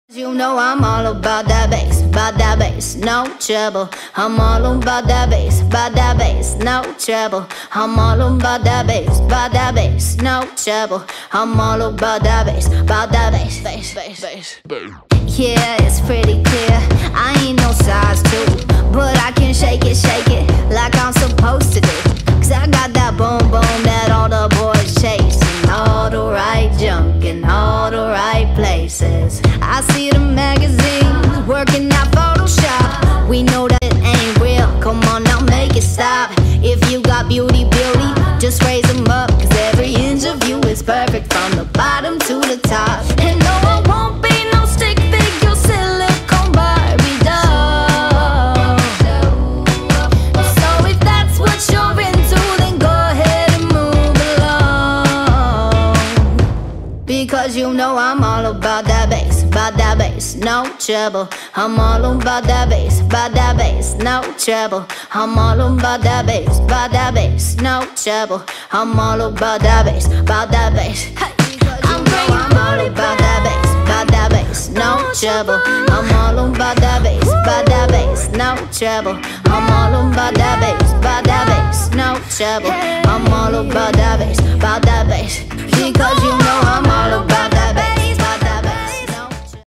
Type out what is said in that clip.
You know I'm all about that bass, no trouble. I'm all about that bass, no trouble. I'm all about that bass, no trouble. I'm all about that bass, bass. Yeah, it's pretty clear, I ain't no size 2, but I can shake it like I'm supposed to do. Cause I got that boom boom that all the boys chase, and all the right junk in all the right places. I see the magazines working out Photoshop. We know that it ain't real, come on now make it stop. If you got beauty, just raise them up. Cause every inch of you is perfect from the bottom to the top. And no, I won't be no stick figure silicone Barbie doll. So if that's what you're into, then go ahead and move along. Because you know I'm all about that bass, no trouble. I'm all about that bass, no trouble. I'm all about that bass, no trouble. I'm all about that bass, hey. I'm all about that bass, no trouble. I'm all about that bass, no trouble. I'm all about that bass, no trouble. I'm all about that bass, because you know I'm all about that.